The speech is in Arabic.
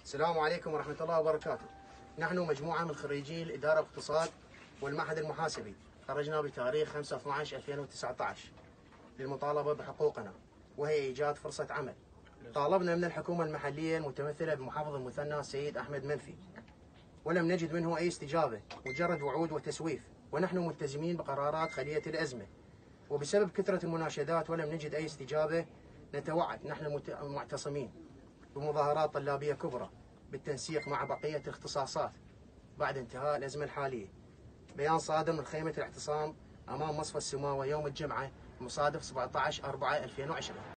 السلام عليكم ورحمة الله وبركاته. نحن مجموعة من خريجي الإدارة والاقتصاد والمعهد المحاسبي، خرجنا بتاريخ 5/12/2019 للمطالبة بحقوقنا، وهي إيجاد فرصة عمل. طالبنا من الحكومة المحلية المتمثلة بمحافظ المثنى السيد أحمد منفي، ولم نجد منه أي استجابة، مجرد وعود وتسويف، ونحن ملتزمين بقرارات خلية الأزمة. وبسبب كثرة المناشدات ولم نجد أي استجابة، نتوعد نحن المعتصمين بمظاهرات طلابية كبرى بالتنسيق مع بقية الاختصاصات بعد انتهاء الأزمة الحالية. بيان صادر من خيمة الاعتصام أمام مصفى السماوة يوم الجمعة المصادف 17/4/2020.